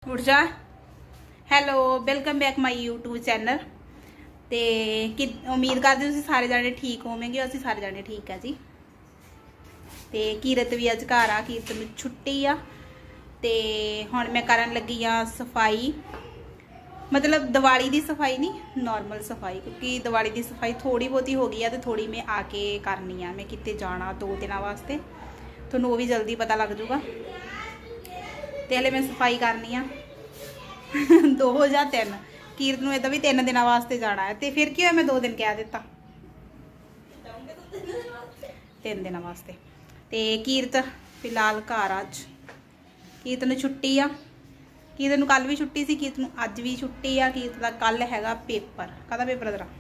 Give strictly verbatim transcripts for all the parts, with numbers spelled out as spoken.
उठ जा। Hello welcome back my YouTube channel. ते कि उम्मीद करते तुसीं सारे जाने ठीक होवोगे। असीं सारे जाने ठीक है जी। ते कीरत भी अज घर आ, कीरत नूं छुट्टी आ। ते हुण मैं करन लगी आ सफाई, मतलब दिवाली की सफाई नहीं, नॉर्मल सफाई, क्योंकि दिवाली की सफाई थोड़ी बहुती हो गई है तो थोड़ी मैं आके करनी है। मैं कितने जाना दो दिन वास्ते, थोनों वो भी जल्दी पता लग जूगा। तो हले मैं सफाई करनी आ दो या तीन, कीरत नूं इदां भी तीन दिन वास्ते जाना है। तो फिर क्यों मैं दो दिन कह दिता, तीन दिन वास्ते। तो कीरत फिलहाल घर अज, कीरत नूं छुट्टी आ। कीरत नूं कल भी छुट्टी सी, कीरत नूं अज भी छुट्टी आ। कीरत दा कल हैगा पेपर। कहदा पेपर तेरा?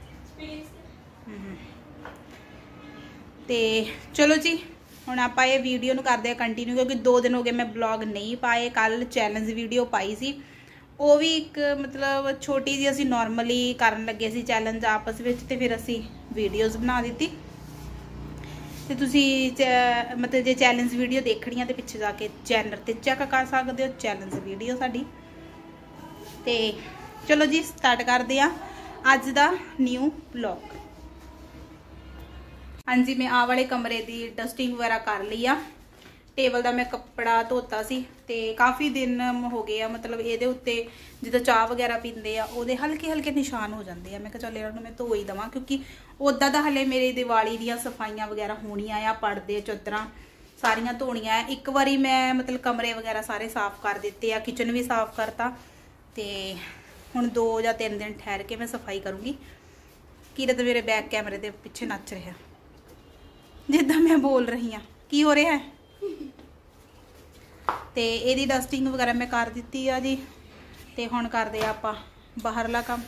ते चलो जी हुण आपां ये वीडियो नूं करदे कंटिन्यू, क्योंकि दो दिन हो गए मैं ब्लॉग नहीं पाए। कल चैलेंज वीडियो पाई सी, वो भी एक मतलब छोटी जी असीं नॉर्मली करन लगे सी चैलेंज आपस विच, ते फिर असीं वीडियोज़ बना दित्ती। ते तुसीं मतलब जे चैलेंज वीडियो देखनी है तो पिछे जाके चैनल ते चैक कर सकते हो, चैलेंज वीडियो साडी। ते चलो जी स्टार्ट करते हैं अज दा न्यू ब्लॉग। हाँ जी, मैं आ वाले कमरे की डस्टिंग वगैरह कर ली आ। टेबल का मैं कपड़ा धोता सी, ते काफ़ी दिन हो गए आ, मतलब ये उत्ते जिद्दां चाह वगैरह पींदे आ ओहदे हल्के हल्के निशान हो जाते हैं। मैं कहा चल इन्हां मैं धो ही देवां, क्योंकि उदा तो हले मेरी दिवाली दियां सफाइयां वगैरह होनियां आ, पड़दे चादरां सारियां धोनियां। एक बारी मैं मतलब कमरे वगैरह सारे साफ कर दिते आ, किचन भी साफ करता। तो हुण दो या तीन दिन ठहर के मैं सफाई करूँगी। कीरत मेरे बैक कैमरे के पिछे नच रहा जिद्दां मैं बोल रही हाँ। की हो रहा है? तो यदी डस्टिंग वगैरह मैं कर दी है जी। तो हुण करदे आपां बाहरला काम।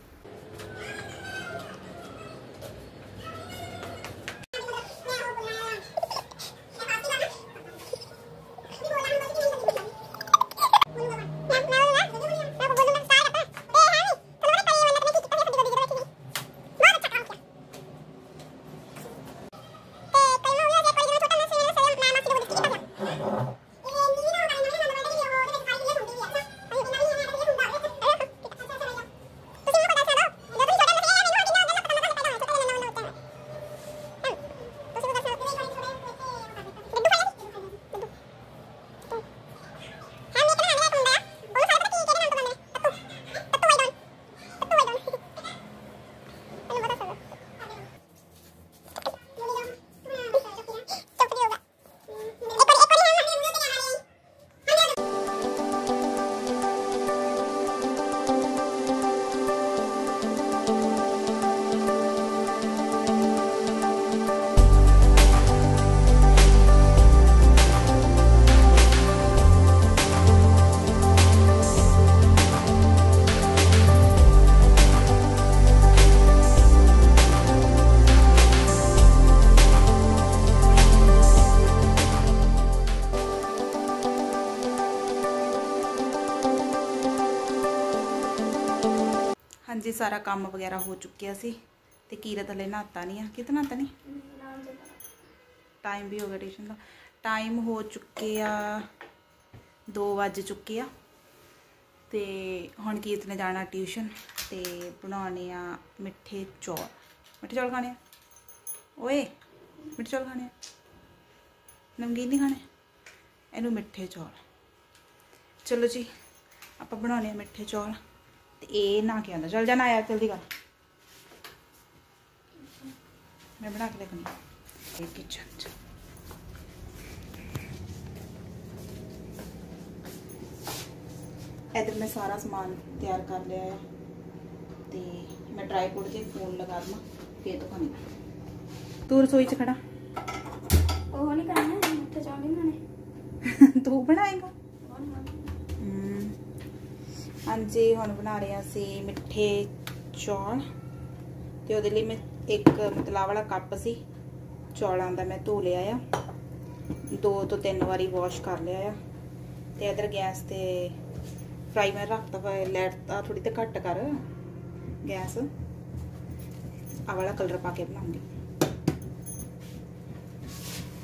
हाँ जी, सारा काम वगैरह हो चुकिया सी। ते कीरत हले नहाता नहीं है। कितना नहाता नहीं, टाइम भी हो गया ट्यूशन का। टाइम हो चुके आ दो बज चुके आ। ते हुण कीरत ने जाना ट्यूशन। ते बनाने आ मिठे चौल। मिठे चौल खाने ओए, मिठे चौल खाने, नमकीन नहीं खाने, इनू मिठे चौल। चलो जी आपां बनाने आ मिठे चौल। ये नहा के आंदा, चल जा नहाया जल्दी कर, मैं बना के लेकर किचन। इधर मैं सारा समान तैयार कर लिया है। तो मैं ट्राईपोड से फोन लगा दूँ फिर तो खानी। तू रसोई च खड़ा, वो नहीं करना मिठे चौल नहीं बनाने तू बनाएगा। हाँ जी, हुण बना रहे असी मिठे चौल। तो वो मैं एक मतलब वाला कप सी चौलों का मैं धो लिया आ, दो तो तीन बारी वॉश कर लिया आ। तो इधर गैस ते फ्राई मैं रखता, लाइट थोड़ी तो घट कर गैस। आ वाला कलर पा के बनाऊंगी।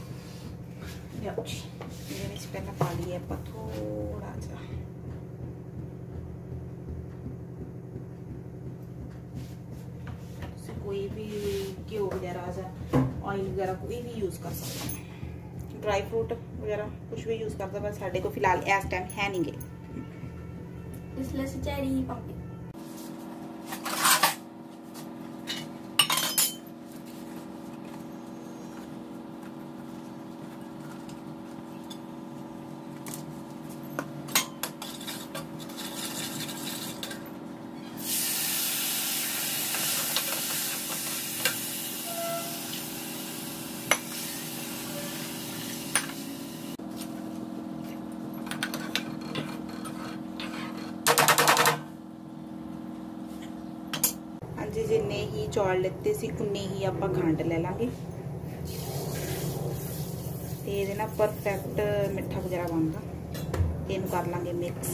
पहले पा लिए आप थोड़ा सा भी घ्यो वगैरह या ऑयल वगैरह कोई भी यूज़ कर सकते हैं, ड्राई फ्रूट वगैरह कुछ भी यूज़ कर सकते हैं। साढ़े को फिलहाल इस टाइम है नहीं गे, इसलिए सचारी ही पाऊंगी। जी जिन्ने ही चौल लेते सी उन्ने ही आप खंड ले लांगे ते ये ना परफेक्ट मिठा वगैरह बनता। इन कर लांगे मिक्स।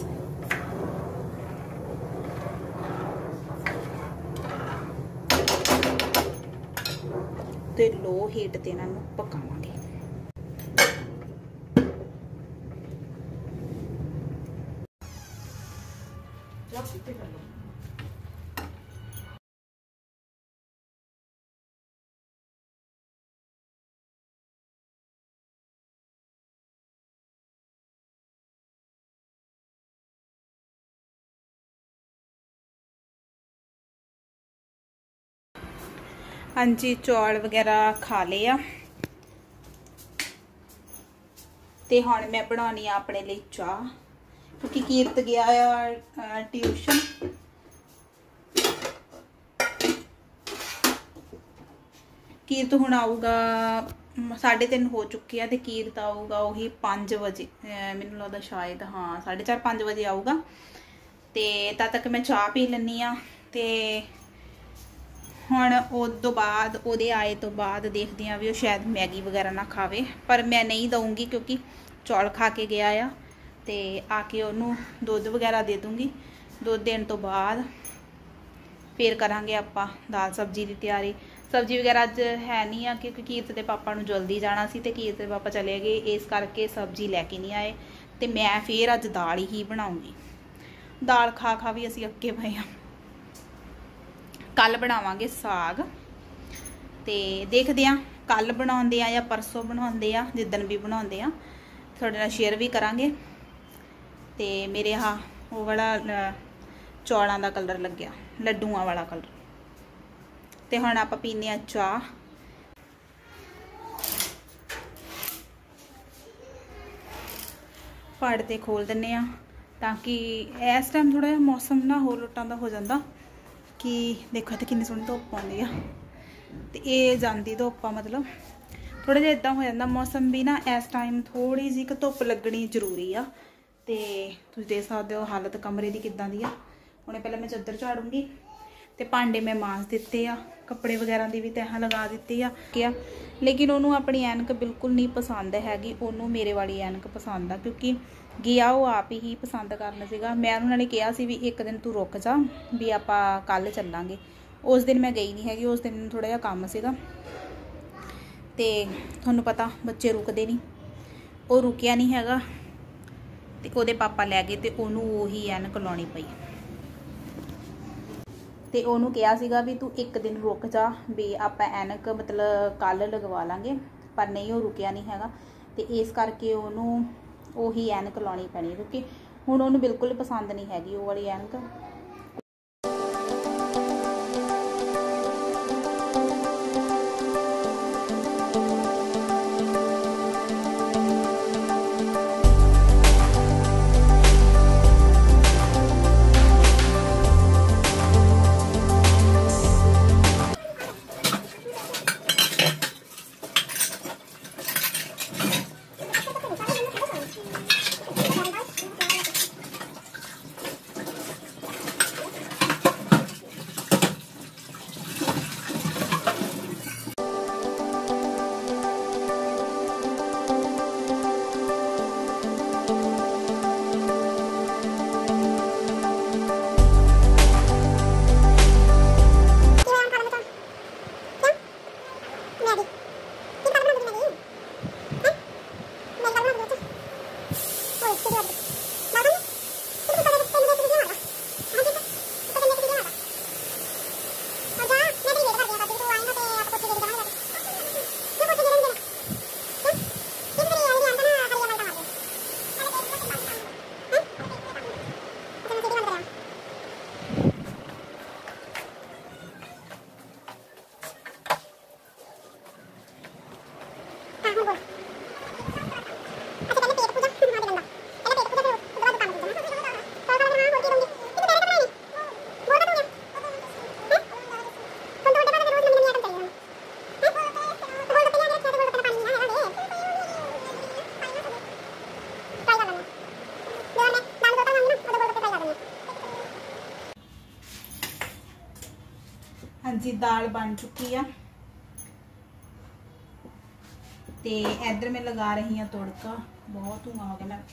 ते लो हीट ते इन्हां नूं पकावांगे। हाँ जी चौल वगैरह खा लिया ते हुण मैं बनानी अपने लिए चाह, क्योंकि कीरत गया ट्यूशन। कीरत हुण आऊगा साढ़े तीन हो चुके हैं, तो कीरत आऊगा वही पाँच बजे मैनूं लगदा शायद, हाँ साढ़े चार पाँच बजे आऊगा। तो तद तक मैं चाह पी लैनी आ। ते हुण उस तो बाद उहदे आए तो बाद देखते हैं भी वो शायद मैगी वगैरह ना खावे, पर मैं नहीं दूँगी क्योंकि चौल खा के गया आ। ते आके उन्होंने दुध वगैरह दे दूँगी। दुध देने तो बाद फिर करांगे आपां दाल सब्जी की तैयारी। सब्जी वगैरह अज है नहीं आ क्योंकि कीरत के पापा नूं जल्दी जाना सी ते कीरत के पापा चले गए, इस करके सब्जी लैके नहीं आए। तो मैं फिर अज दाल ही बनाऊँगी। दाल खा खा भी असीं अक्के पए आ। कल बनावांगे साग, ते देखते हैं कल बनाते हैं या परसों बनाते हैं, जिदन भी बनाते हैं थोड़े नाल शेयर भी करांगे। ते मेरे हाँ वो वाला चौलों का कलर लग गया, लड्डुआं वाला कलर। तो हुण आपां पीने आ चाह। पड़ ते खोल दिन्ने आ ताकि इस टाइम थोड़ा जिहा मौसम ना होर लुट्टां दा हो जाता कि देखो तो कितनी सोहनी धुप्प आउंदी आ, ते ये जांदी धुप्प आ, मतलब थोड़ा जिहा इदां हो जाता मौसम भी ना इस टाइम थोड़ी जी धुप्प लगनी जरूरी आ। ते तुसीं देख सकदे हो हालत कमरे की किदां दी आ। हुणे पहले मैं चादर झाड़ूंगी ते भांडे मैं मांज दिते आ, कपड़े वगैरह की भी तह लगा दी आ क्या। लेकिन उन्होंने अपनी ऐनक बिल्कुल नहीं पसंद हैगी, उन्होंने मेरे वाली ऐनक पसंद आ क्योंकि गया वो आप ही पसंद करना सीगा। मैं उन्होंने कहा सी भी एक दिन तू रुक जा भी आपां कल चलांगे। उस दिन मैं गई नहीं हैगी, उस दिन थोड़ा जिहा काम सीगा। ते तुहानूं पता बच्चे रुकदे नहीं, वो रुकिया नहीं हैगा ते ओहदे पापा लै गए ते उन्होंने उही ऐनक लाउणी पई। ते उन्होंने कहा सीगा भी तू एक दिन रुक जा भी आप ऐनक मतलब कल लगवा लांगे, पर नहीं वो रुकिया नहीं हैगा। ते इस करके उन्होंने उही ऐनक लाउणी पैनी क्योंकि हुण उन्होंने बिल्कुल पसंद नहीं हैगी वो वाली ऐनक। जी दाल बन चुकी है ते इधर मैं लगा रही हूँ तड़का। बहुत धुआं हो गया।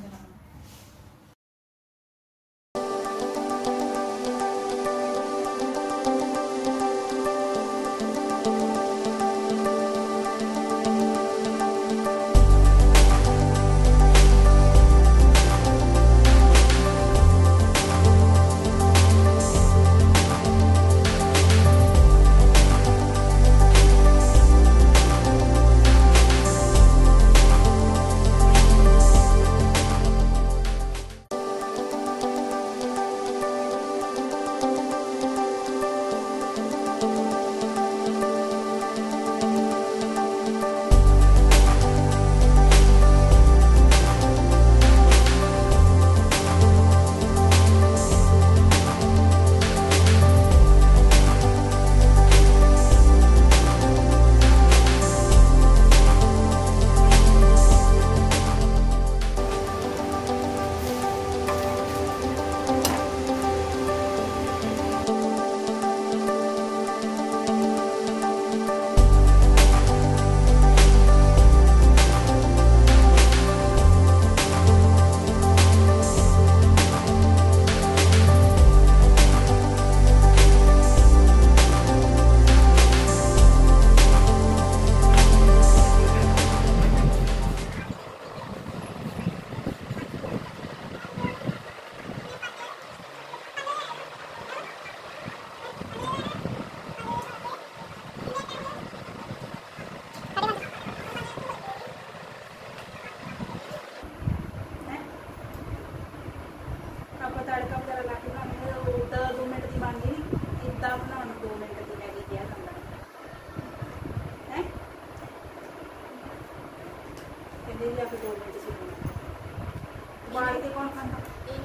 कौन खाना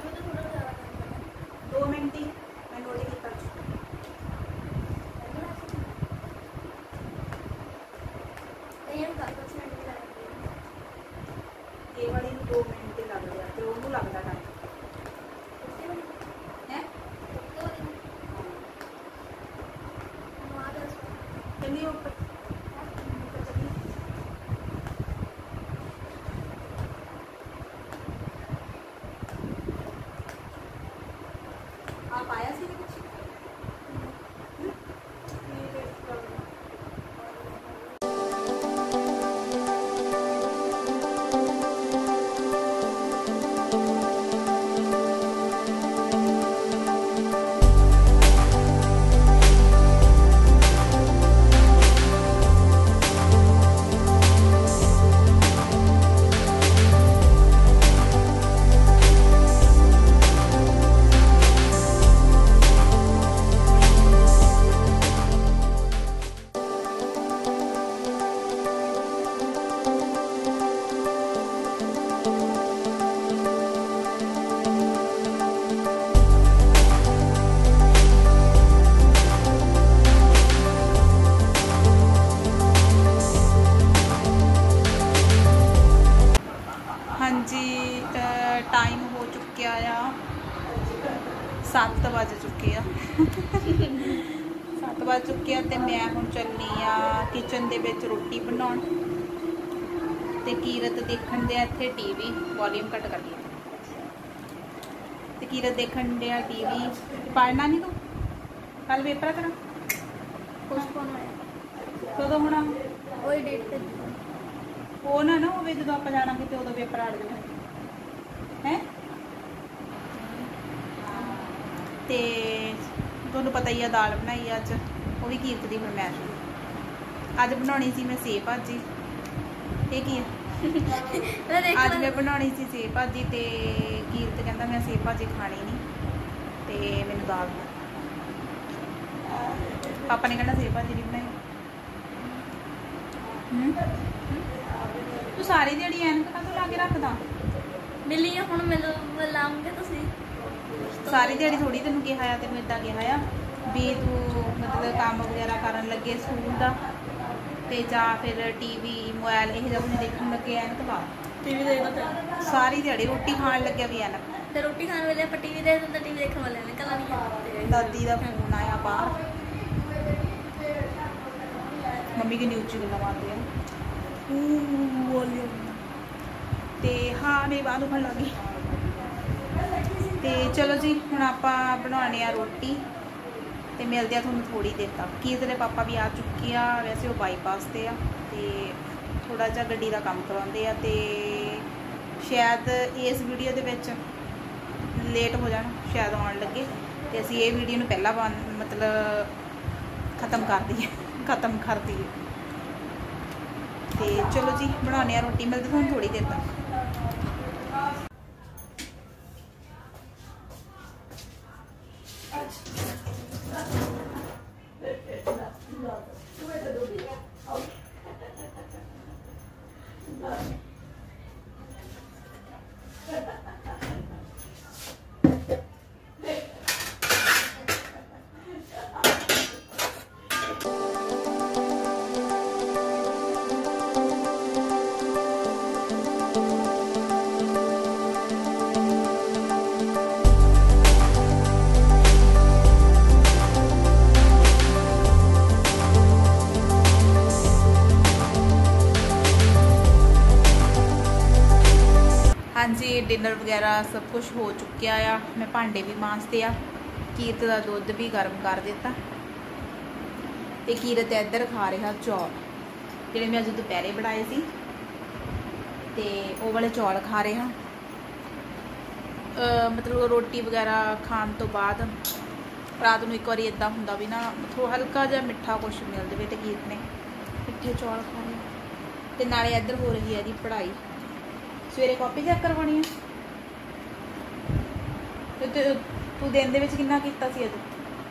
दो मिनट ही मैं रोटी की कर ये वाली दो मिनट ही लग गया तो ਉਹਨੂੰ ਲੱਗਦਾ ਟਾਈਮ ਹੈ चलिए ऊपर आप आया सी कुछ टाइम हो चुकिया आ सत्त बज चुके आ सत्त बज चुके आ ते मैं हुण चलनी आ किचन दे विच रोटी बनाउण ते कीरत देखण दे इत्थे टीवी वॉल्यूम घट कर लिया ते कीरत देखण दे टीवी पढ़ना नहीं तू कल पेपर तेरा पोस्टपोन होया कदों होना ओही डेट ते वो ना ना होवे जदों आपां जाना किते उदों पेपर अड़ जाए है ते तुहानूं पता ही है दाल बनाई अज वो भी कीरत की फरमैश अज बनानी सी मैं सेव भाजी ये की है अज मैं बनानी सी सेव भाजी ते कीरत कहंदा मैं सेव भाजी खानी नहीं ते मैनूं दाल पापा ने कहना सेव भाजी नहीं बनाई तू सारी दिहाड़ी ऐनक काहतों ला के रखदा मिली है हुण मिल लाऊंगे तुसीं सारी दिहाड़ी थोड़ी तेनों कहा आ तेनों इदा कहा आ भी तू मतलब काम वगैरह करन लगे स्कूल का ते जा फिर टीवी मोबाइल यह जब देखने लगे ऐनक ला टीवी देखदा सारी दिहाड़ी रोटी खाण लगे भी ऐनक ते रोटी खाने वाले आप टीवी देख दिंदा टीवी देखने वाले ने कला नहीं दादी का फोन आया बाहर मम्मी की न्यूज गल्ला मारते हैं तो हाँ मेरी बात उखड़ लग गई। तो चलो जी हुण आपां बनाने आ रोटी तो मिलते हैं थोड़ी थोड़ी देर तक। कीरत दे पापा भी आ चुके हैं, वैसे वो बाईपास से आ ते थोड़ा जा गड्डी का काम करवाते हैं तो शायद इस वीडियो के विच लेट हो जाना, शायद आने लगे तो असी ये वीडियो नूं पहला बन मतलब ख़त्म कर दिए ख़त्म कर दिए। तो चलो जी बनाने आ रोटी, मिलते हैं थोड़ी देर तक। हाँ जी डिनर वगैरह सब कुछ हो चुकिया आ। मैं भांडे भी मांजते आ, कीरत का दुध भी गर्म कर दिता तो कीरत इधर खा रहा चौल जिहड़े मैं अज दोपहरे बनाए सी ते वो वाले चौल खा रहा। मतलब रोटी वगैरह खाने तो बाद रात को एक बार इदा होंदा भी ना थोड़ा हल्का जिहा मिठा कुछ मिल जाए तो कीरत ने मिठे चौल खा रहे तो नाले इधर हो रही है जी पढ़ाई। सवेरे कॉपी चेक करवानी है तो तू दिन दे विच कितना कीता सी अज?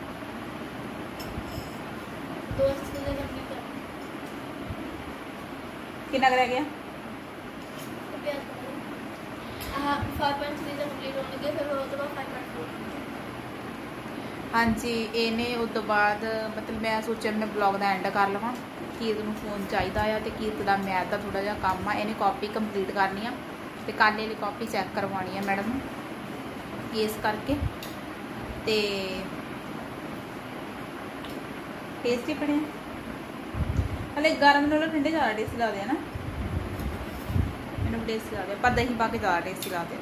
कितना रह गया? हाँ जी इन्हें उस तो बाद मतलब मैं सोचा मैं ब्लॉग का एंड कर लवां। कीरत नूं फोन चाहिदा आ ते कीरत दा मैथ दा थोड़ा जिहा काम आ, इन्हें कॉपी कंप्लीट करनी आ ते कल वाली कॉपी चैक करवानी है मैडम इस करके। ते टेस्टी बने हले गर्म नालों ठंडे ज़्यादा टेस्टी लगते हैं ना, मैंने टेस्टी लगते पर दही पा के ज़्यादा टेस्टी लगते।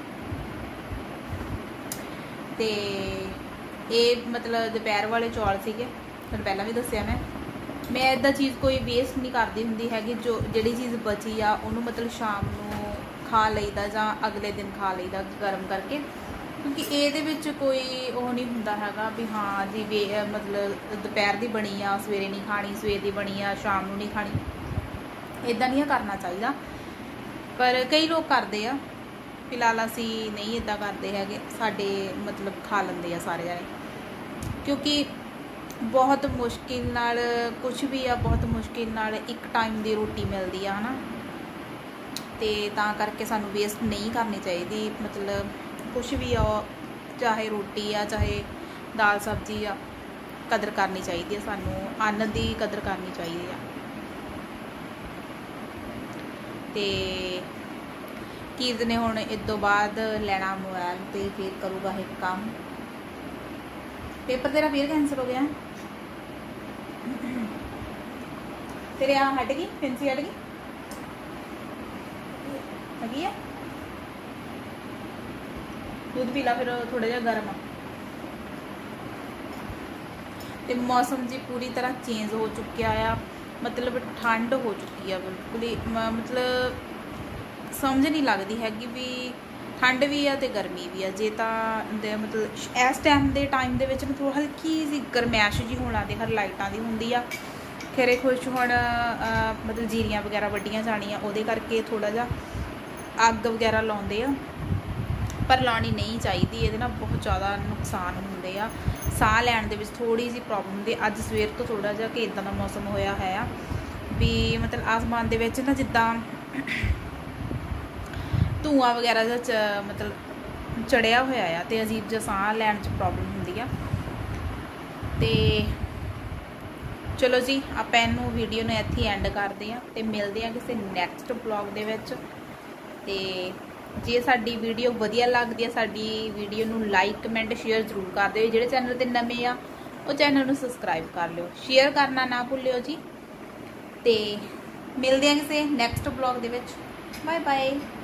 तो ये मतलब दोपहर वाले चौल सीगे तुहानूं पहला भी दस्सिया मैं मैं इदा चीज़ कोई वेस्ट नहीं करती होंदी हैगी। जो जिहड़ी चीज़ बची आ उन्होंने मतलब शाम नूं खा लईदा जां अगले दिन खा लईदा गर्म करके, क्योंकि ये कोई वो नहीं हुंदा हैगा भी हाँ जी वे मतलब दोपहर की बनी आ सवेरे नहीं खानी, सवेर की बनी आ शाम नूं नहीं खानी, इदा नहीं करना चाहिए। पर कई लोग करते आ, फिलहाल असी नहीं इदा करते हैगे, साडे मतलब खा लेंदे आ सारे जाने, क्योंकि बहुत मुश्किल नाल कुछ भी आ बहुत मुश्किल नाल एक टाइम की रोटी मिलती है ना, तो तां करके सानू वेस्ट नहीं करनी चाहिए। मतलब कुछ भी आ चाहे रोटी आ चाहे दाल सब्जी आ कदर करनी चाहिए, सानू अन्न की कदर करनी चाहिए। तो कीरत ने हुण इस तो बाद लेना मोबाइल तो फिर करूँगा एक काम। पेपर तेरा फिर कैंसिल हो गया तेरे यहाँ हट गई पेंसी हट गई लगी है दूध पी ला फिर थोड़ा जिहा गर्म। तो मौसम जी पूरी तरह चेंज हो चुकिया आ, मतलब ठंड हो चुकी है बिल्कुल ही, मतलब समझ नहीं लगती हैगी भी ठंड भी है तो गर्मी भी है। जे तो मतलब इस टाइम के टाइम के थोड़ा हल्की जी गरमैश जी होने लगती, हर लाइटां की होंदी आ खैरे कुछ हुण मतलब जीरियां वगैरह वड्डियां जानियां उहदे करके थोड़ा जिहा अग वगैरह लाउंदे आ, पर लानी नहीं चाहिए, ये बहुत ज़्यादा नुकसान होंदे आ, साह लैण दे विच थोड़ी जी प्रॉब्लम होंदी। अज सवेर तो थोड़ा जिहा कि इदां दा मौसम होया है भी मतलब आसमान दे विच ना जिद्दां धुआं वगैरह जिहा मतलब चढ़िया होया आ ते अजीब जिहा साह लैण च प्रॉब्लम होंदी आ। ते चलो जी आपां इहनूं वीडियो नूं इत्थे एंड करदे आ ते मिलदे आ किसी नैक्सट ब्लॉग दे विच। ते जे साडी वीडियो वधिया लगदी है साडी वीडियो नूं लाइक कमेंट शेयर जरूर कर दिओ। जिहड़े चैनल ते नवें आ ਉਹ ਚੈਨਲ ਨੂੰ ਸਬਸਕ੍ਰਾਈਬ ਕਰ ਲਿਓ, ਸ਼ੇਅਰ ਕਰਨਾ ਨਾ ਭੁੱਲਿਓ ਜੀ। ਤੇ ਮਿਲਦੇ ਹਾਂ ਕਿਸੇ ਨੈਕਸਟ ਬਲੌਗ ਦੇ ਵਿੱਚ। Bye bye.